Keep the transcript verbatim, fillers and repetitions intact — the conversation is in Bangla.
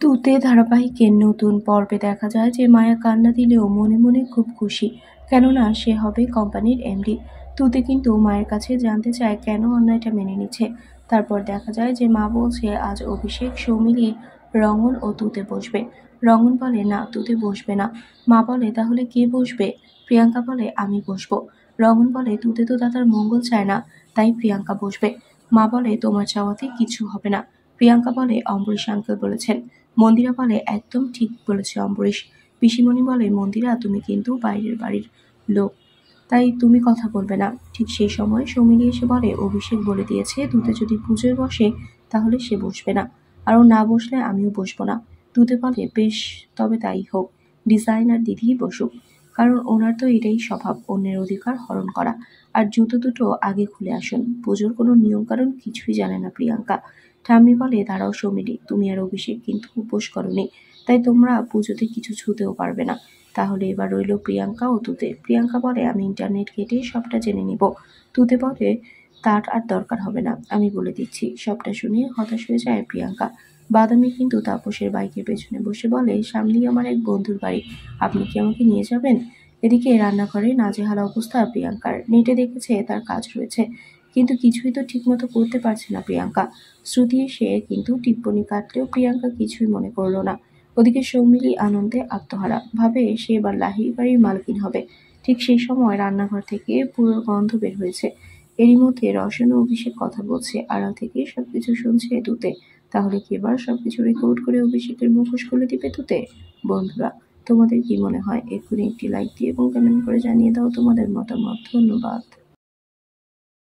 তুতে ধারাবাহিকের নতুন পর্বে দেখা যায় যে মায়া কান্না দিলেও মনে মনে খুব খুশি, কেননা সে হবে কোম্পানির এমডি। তুতে কিন্তু মায়ের কাছে জানতে চায় কেন অন্যায়টা মেনে নিচ্ছে। তারপর দেখা যায় যে মা বলছে আজ অভিষেক, সৌমিলি, রঙন ও তুতে বসবে। রঙন বলে না, তুতে বসবে না। মা বলে তাহলে কে বসবে? প্রিয়াঙ্কা বলে আমি বসবো। রঙন বলে তুতে তো দাদার মঙ্গল চায় না, তাই প্রিয়াঙ্কা বসবে। মা বলে তোমার চাওয়াতে কিছু হবে না। প্রিয়াঙ্কা বলে অম্বরীশ আঙ্কেল বলেছেন। মন্দিরা বলে একদম ঠিক বলেছে অম্বরীশ। পিসিমণি বলে মন্দিরা তুমি কিন্তু বাইরের বাড়ির লোক, তাই তুমি কথা বলবে না। ঠিক সেই সময় সৌমিলি এসে বলে অভিষেক বলে দিয়েছে তুতে যদি পুজোয় বসে তাহলে সে বসবে না, আর ও না বসলে আমিও বসবো না। তুতে বলে বেশ, তবে তাই হোক, ডিজাইনার দিদিই বসুক, কারণ ওনার তো এটাই স্বভাব, অন্যের অধিকার হরণ করা। আর জুতো দুটো আগে খুলে আসুন, পুজোর কোনো নিয়ম কারণ কিছুই জানে না প্রিয়াঙ্কা। ঠাম্মি বলে দাঁড়াও সৌমিলি, তুমি আর অভিষেক কিন্তু উপোস করনি, তাই তোমরা পুজোতে কিছু ছুতেও পারবে না। তাহলে এবার রইল প্রিয়াঙ্কা ও তুতে। প্রিয়াঙ্কা বলে আমি ইন্টারনেট ঘেটে সবটা জেনে নিব। তুতে বলে তার আর দরকার হবে না, আমি বলে দিচ্ছি। সবটা শুনে হতাশ হয়ে যায় প্রিয়াঙ্কা। বাদামি কিন্তু তাপসের বাইকের পেছনে বসে বলে সামনেই আমার এক বন্ধুর বাড়ি, আপনি কি আমাকে নিয়ে যাবেন? এদিকে রান্নাঘরে নাজেহাল অবস্থা প্রিয়াঙ্কার। নেটে দেখেছে তার কাজ রয়েছে, কিন্তু কিছুই তো ঠিকমতো করতে পারছে না প্রিয়াঙ্কা। শ্রুতি এসে কিন্তু টিপ্পনি কাটলেও প্রিয়াঙ্কা কিছুই মনে করলো না। ওদিকে সৌমিলি আনন্দে আত্মহারা, ভাবে সে এবার লাহিড়ী বাড়ির মালকিন হবে। ঠিক সেই সময় রান্নাঘর থেকে পুরো গন্ধ বের হয়েছে। এরই মধ্যে রসন ও অভিষেক কথা বলছে, আড়াল থেকে সবকিছু শুনছে তুতে। তাহলে কি এবার সবকিছু রেকর্ড করে অভিষেকের মুখোশ খুলে দিবে তুতে? বন্ধুরা, তোমাদের কি মনে হয়? এক্ষুনি একটি লাইক দিয়ে এবং কমেন্ট করে জানিয়ে দাও তোমাদের মতামত। ধন্যবাদ।